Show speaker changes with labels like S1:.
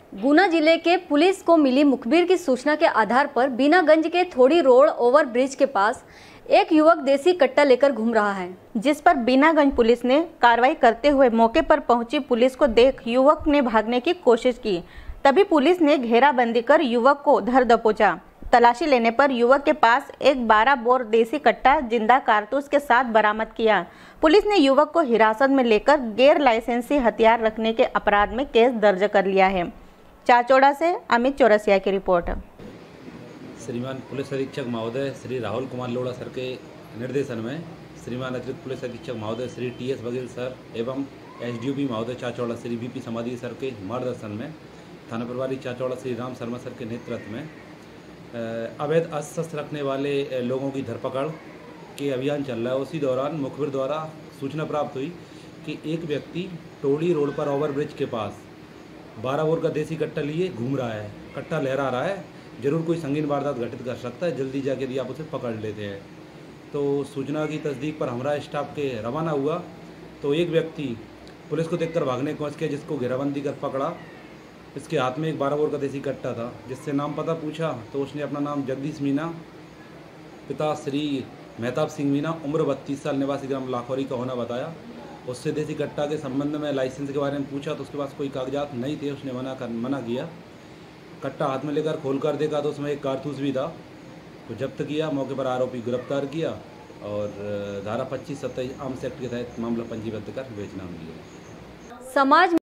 S1: गुना जिले के पुलिस को मिली मुखबिर की सूचना के आधार पर बीनागंज के थोड़ी रोड ओवर ब्रिज के पास एक युवक देसी कट्टा लेकर घूम रहा है,
S2: जिस पर बीनागंज पुलिस ने कार्रवाई करते हुए मौके पर पहुंची पुलिस को देख युवक ने भागने की कोशिश की। तभी पुलिस ने घेराबंदी कर युवक को धर दबोचा। तलाशी लेने पर युवक के पास एक 12 बोर देसी कट्टा जिंदा कारतूस के साथ बरामद किया। पुलिस ने युवक को हिरासत में लेकर गैर लाइसेंसी हथियार रखने के अपराध में केस दर्ज कर लिया है। चाचौड़ा से अमित चौरसिया की रिपोर्ट।
S3: श्रीमान पुलिस अधीक्षक महोदय श्री राहुल कुमार लोढ़ा सर के निर्देशन में श्रीमान अतिरिक्त पुलिस अधीक्षक महोदय श्री टी.एस. बघेल सर एवं एसडीओपी महोदय चाचौड़ा श्री वी.पी. समाधी सर के मार्गदर्शन में थाना प्रभारी चाचौड़ा श्री राम शर्मा सर के नेतृत्व में अवैध अस्त्र रखने वाले लोगों की धरपकड़ के अभियान चल रहा है। उसी दौरान मुखबिर द्वारा सूचना प्राप्त हुई कि एक व्यक्ति टोली रोड पर ओवरब्रिज के पास 12 बोर का देसी कट्टा लिए घूम रहा है, कट्टा लहरा रहा है, जरूर कोई संगीन वारदात घटित कर सकता है, जल्दी जाके यदि आप उसे पकड़ लेते हैं। तो सूचना की तस्दीक पर हमारा स्टाफ के रवाना हुआ तो एक व्यक्ति पुलिस को देखकर भागने की कोशिश किया, जिसको घेराबंदी कर पकड़ा। इसके हाथ में एक 12 बोर का देसी कट्टा था। जिससे नाम पता पूछा तो उसने अपना नाम जगदीश मीना, पिता श्री मेहताब सिंह मीना, उम्र 32 साल, निवासी ग्राम लाखौरी का होना बताया। उससे देसी कट्टा के संबंध में लाइसेंस के बारे में पूछा तो उसके पास कोई कागजात नहीं थे, उसने मना किया। कट्टा हाथ में लेकर खोलकर देखा तो उसमें एक कारतूस भी था। तो जब्त किया, मौके पर आरोपी गिरफ्तार किया और धारा 25-27 आर्म्स एक्ट के तहत मामला पंजीबद्ध कर बेचनाम किया।
S1: समाज